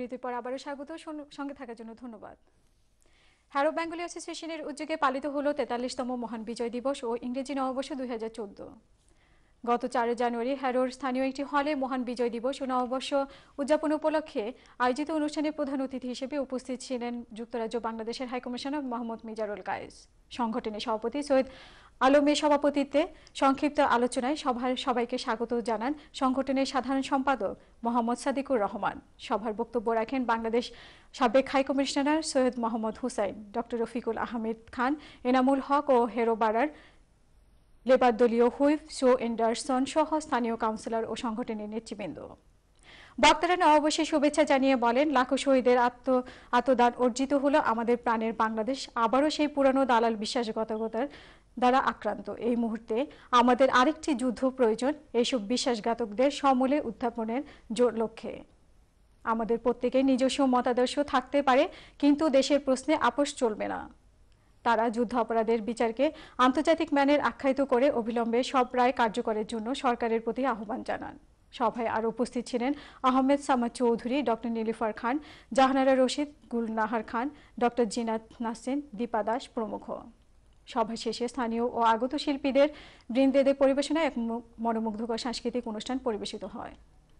বিরতির পর আবারও স্বাগত, সঙ্গে থাকার জন্য ধন্যবাদ। হ্যারো বেঙ্গলি অ্যাসোসিয়েশনের উদ্যোগে পালিত হলো ৪৩তম মহান বিজয় দিবস ও ইংরেজি নববর্ষ ২০১৪। গত ৪ জানুয়ারি হ্যারোর স্থানীয় একটি হলে মহান বিজয় দিবস ও নববর্ষ উদযাপন উপলক্ষে আয়োজিত অনুষ্ঠানে প্রধান অতিথি হিসেবে উপস্থিত ছিলেন যুক্তরাজ্য বাংলাদেশের হাইকমিশনার মোহাম্মদ মিজানুল কায়েস। সংগঠনের সভাপতি সৈয়দ আলমের সভাপতিত্বে সংক্ষিপ্ত আলোচনায় সবাইকে স্বাগত জানান সংগঠনের সাধারণ সম্পাদক মোহাম্মদ সাদিকুর রহমান। সভার বক্তব্য রাখেন বাংলাদেশ সাবেক হাইকমিশনার সৈয়দ মোহাম্মদ হুসাইন, ডক্টর রফিকুল আহমেদ খান, এনামুল হক ও হেরোবাড়ার লেবার দলীয় হুইপ শো এন্ডারসন সহ স্থানীয় কাউন্সিলর ও সংগঠনের নেতৃবৃন্দ। বক্তারা নববর্ষের শুভেচ্ছা জানিয়ে বলেন, লাখো শহীদের আত্মদান অর্জিত হলো আমাদের প্রাণের বাংলাদেশ আবারও সেই পুরানো দালাল বিশ্বাসঘাতকতার দ্বারা আক্রান্ত। এই মুহূর্তে আমাদের আরেকটি যুদ্ধ প্রয়োজন, এইসব বিশ্বাসঘাতকদের সমূলে উত্থাপনের লক্ষ্যে। আমাদের প্রত্যেকের নিজস্ব মতাদর্শ থাকতে পারে, কিন্তু দেশের প্রশ্নে আপোষ চলবে না। তারা যুদ্ধ অপরাধের বিচারকে আন্তর্জাতিক ম্যানের আখ্যায়িত করে অবিলম্বে সব রায় কার্যকরের জন্য সরকারের প্রতি আহ্বান জানান। সভায় আরও উপস্থিত ছিলেন আহমেদ সামাদ চৌধুরী, ডক্টর নীলিফার খান, জাহানারা রশিদ, গুলনাহার খান, ডক্টর জিনাত নাসিন, দীপা দাস প্রমুখ। সভা শেষে স্থানীয় ও আগত শিল্পীদের বৃন্দেদের পরিবেশনায় এক মনোমুগ্ধকর সাংস্কৃতিক অনুষ্ঠান পরিবেশিত হয়।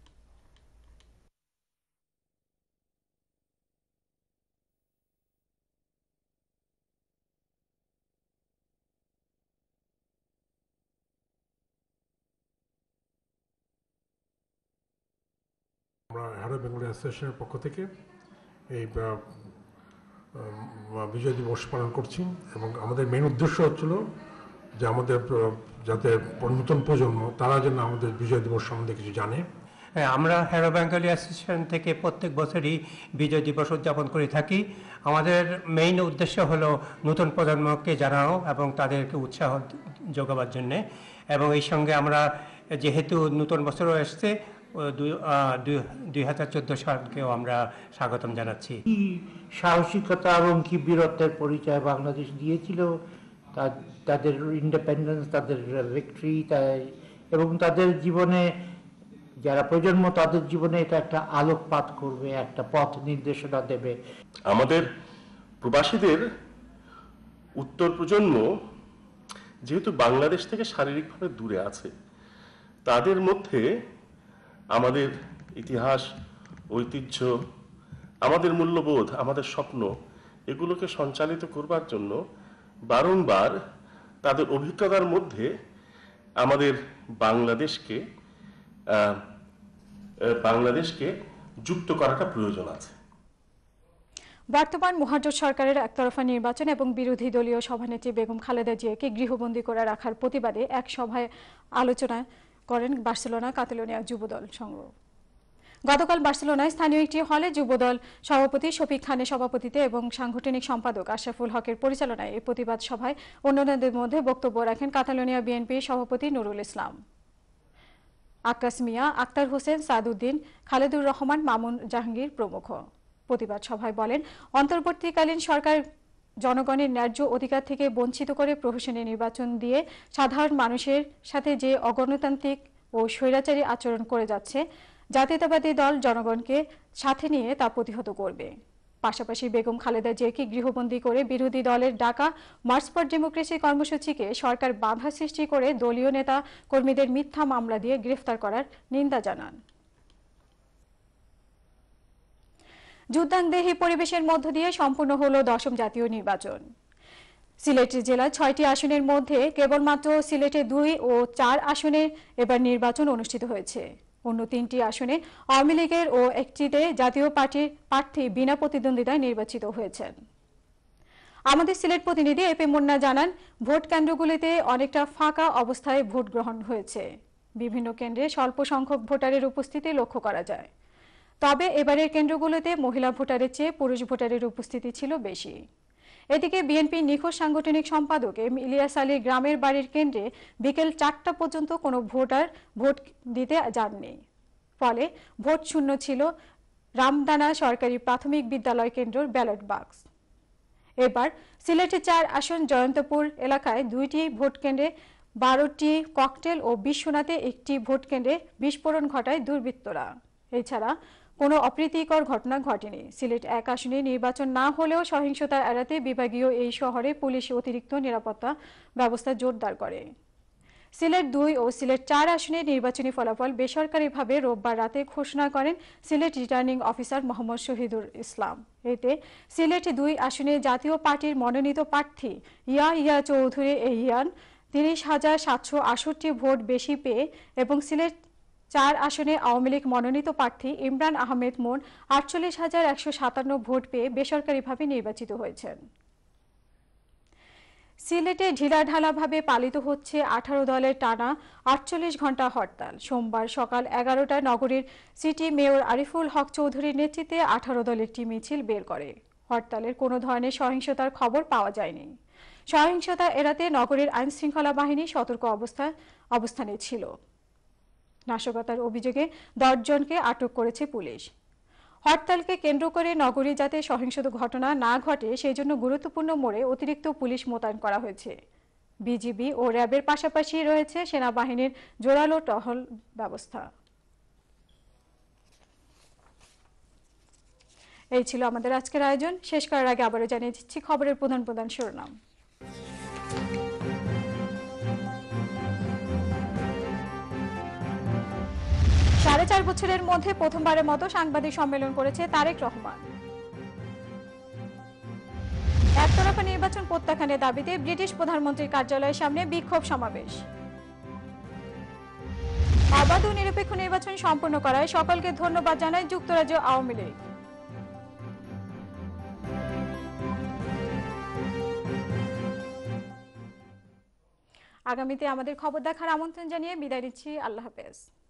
আমরা হ্যারো বেঙ্গলি অ্যাসোসিয়েশনের পক্ষ থেকে এই বিজয় দিবস পালন করছি এবং আমাদের মেন উদ্দেশ্য হচ্ছিল যে আমাদের যাতে নতুন প্রজন্ম তারা যেন আমাদের বিজয় দিবস সম্বন্ধে কিছু জানে। আমরা হ্যারো বেঙ্গলি অ্যাসোসিয়েশন থেকে প্রত্যেক বছরই বিজয় দিবস উদযাপন করে থাকি। আমাদের মেইন উদ্দেশ্য হলো নতুন প্রজন্মকে জানানো এবং তাদেরকে উৎসাহ যোগাবার জন্যে, এবং এই সঙ্গে আমরা যেহেতু নতুন বছরও এসছে 2014 সালকেও আমরা স্বাগতম জানাচ্ছি। কি সাহসিকতা এবং কি বীরত্বের পরিচয় বাংলাদেশ দিয়েছিল, তাদের ইন্ডিপেন্ডেন্স, তাদের ভিক্টরি, এবং তাদের জীবনে যারা প্রজন্ম তাদের জীবনে এটা একটা আলোকপাত করবে, একটা পথ নির্দেশনা দেবে। আমাদের প্রবাসীদের উত্তর প্রজন্ম যেহেতু বাংলাদেশ থেকে শারীরিকভাবে দূরে আছে, তাদের মধ্যে আমাদের ইতিহাস, ঐতিহ্য, আমাদের মূল্যবোধ, আমাদের স্বপ্ন এগুলোকে সঞ্চালিত করবার জন্য বারংবার তাদের অভিজ্ঞতার মধ্যে আমাদের বাংলাদেশকে যুক্ত করাটা প্রয়োজন আছে। বর্তমান মহাজোট সরকারের একতরফা নির্বাচন এবং বিরোধী দলীয় সভানেত্রী বেগম খালেদা জিয়াকে গৃহবন্দী করে রাখার প্রতিবাদে এক সভায় আলোচনা করেন বার্সেলোনা কাতালোনিয়া যুবদল সংঘ। গতকাল বার্সেলোনায় স্থানীয় একটি হলে যুবদল সভাপতি শফিক খানের সভাপতিত্বে এবং সাংগঠনিক সম্পাদক আশরাফুল হকের পরিচালনায় এই প্রতিবাদ সভায় অন্যান্যদের মধ্যে বক্তব্য রাখেন কাতালোনিয়া বিএনপির সভাপতি নুরুল ইসলাম, আক্কাস মিয়া, আক্তার হোসেন, সাদউদ্দিন, খালেদুর রহমান, মামুন জাহাঙ্গীর প্রমুখ। প্রতিবাদ সভায় বলেন, অন্তর্বর্তীকালীন সরকার জনগণের ন্যায্য অধিকার থেকে বঞ্চিত করে প্রহসনী নির্বাচন দিয়ে সাধারণ মানুষের সাথে যে অগণতান্ত্রিক ও স্বৈরাচারী আচরণ করে যাচ্ছে, জাতীয়তাবাদী দল জনগণকে সাথে নিয়ে তা প্রতিহত করবে। পাশাপাশি বেগম খালেদা জিয়াকে গৃহবন্দী করে বিরোধী দলের ডাকা মার্চ ফর ডেমোক্রেসি কর্মসূচিকে সরকার বাধা সৃষ্টি করে দলীয় নেতা কর্মীদের মিথ্যা মামলা দিয়ে গ্রেফতার করার নিন্দা জানান। যুদ্ধাঙ্গদেহী পরিবেশের মধ্য দিয়ে সম্পূর্ণ হলো 10ম জাতীয় নির্বাচন। সিলেট জেলার 6টি আসনের মধ্যে কেবলমাত্র সিলেটে 2 ও 4 আসনে এবার নির্বাচন অনুষ্ঠিত হয়েছে। অন্য 3টি আসনে আওয়ামী লীগের ও একটিতে জাতীয় পার্টির প্রার্থী বিনা প্রতিদ্বন্দ্বিতায় নির্বাচিত হয়েছেন। আমাদের সিলেট প্রতিনিধি এপি মুন্না জানান, ভোট কেন্দ্রগুলিতে অনেকটা ফাঁকা অবস্থায় ভোট গ্রহণ হয়েছে। বিভিন্ন কেন্দ্রে স্বল্প সংখ্যক ভোটারের উপস্থিতি লক্ষ্য করা যায়। তবে এবারের কেন্দ্রগুলোতে মহিলা ভোটারের চেয়ে পুরুষ ভোটারের উপস্থিতি ছিল বেশি। এদিকে বিএনপি নিখোঁজ সাংগঠনিক সম্পাদক এম ইলিয়াস আলী গ্রামের বাড়ির কেন্দ্রে বিকেল 4টা পর্যন্ত কোনো ভোটার ভোট দিতে যাননি। ফলে ভোট শূন্য ছিল রামদানা সরকারি প্রাথমিক বিদ্যালয় কেন্দ্রের ব্যালট বাক্স। এবার সিলেটে 4 আসন জয়ন্তপুর এলাকায় 2টি ভোট কেন্দ্রে 12টি ককটেল ও বিশ্বনাথে 1টি ভোট কেন্দ্রে বিস্ফোরণ ঘটায় দুর্বৃত্তরা। এছাড়া কোনো অপ্রীতিকর ঘটনা ঘটেনি। সিলেট 1 আসনে নির্বাচন না হলেও সহিংসতা এড়াতে বিভাগীয় এই শহরে পুলিশ অতিরিক্ত নিরাপত্তা ব্যবস্থা জোরদার করে। সিলেট 2 ও সিলেট 4 আসনে নির্বাচনী ফলাফল বেসরকারিভাবে রোববার রাতে ঘোষণা করেন সিলেট রিটার্নিং অফিসার মোহাম্মদ শহীদুল ইসলাম। এতে সিলেট 2 আসনে জাতীয় পার্টির মনোনীত প্রার্থী ইয়া চৌধুরী এহিয়ান 30,768 ভোট বেশি পেয়ে এবং সিলেট 4 আসনে আওয়ামী লীগ মনোনীত প্রার্থী ইমরান আহমেদ মোট 48,157 ভোট পেয়ে বেসরকারিভাবে নির্বাচিত হয়েছেন। সিলেটে ঢিলাঢালাভাবে পালিত হচ্ছে 18 দলের টানা 48 ঘন্টা হরতাল। সোমবার সকাল 11টায় নগরীর সিটি মেয়র আরিফুল হক চৌধুরীর নেতৃত্বে 18 দল একটি মিছিল বের করে। হরতালের কোনো ধরনের সহিংসতার খবর পাওয়া যায়নি। সহিংসতা এড়াতে নগরীর আইনশৃঙ্খলা বাহিনী সতর্ক অবস্থানে ছিল। নাশকতার অভিযোগে 10 জনকে আটক করেছে পুলিশ। হরতালকে কেন্দ্র করে নগরী যাতে সহিংস ঘটনা না ঘটে সেই জন্য গুরুত্বপূর্ণ মোড়ে অতিরিক্ত পুলিশ মোতায়েন করা হয়েছে। বিজিবি ও র্যাবের পাশাপাশি রয়েছে সেনাবাহিনীর জোরালো টহল ব্যবস্থা। এই ছিল আমাদের আজকের আয়োজন। শেষ করার আগে আবারও জানিয়ে দিচ্ছি খবরের প্রধান শিরোনাম। 4.5 বছরের মধ্যে প্রথমবারের মতো সাংবাদিক সম্মেলন করেছে তারেক রহমান। একতরফা নির্বাচন প্রত্যাখ্যানের দাবিতে ব্রিটিশ প্রধানমন্ত্রীর কার্যালয়ের সামনে বিক্ষোভ সমাবেশ। অবাধ ও নিরপেক্ষ নির্বাচন সম্পন্ন করায় সকলকে ধন্যবাদ জানায় যুক্তরাজ্য আওয়ামী লীগ। আগামীতে আমাদের খবর দেখার আমন্ত্রণ জানিয়ে বিদায় নিচ্ছি। আল্লাহ হাফেজ।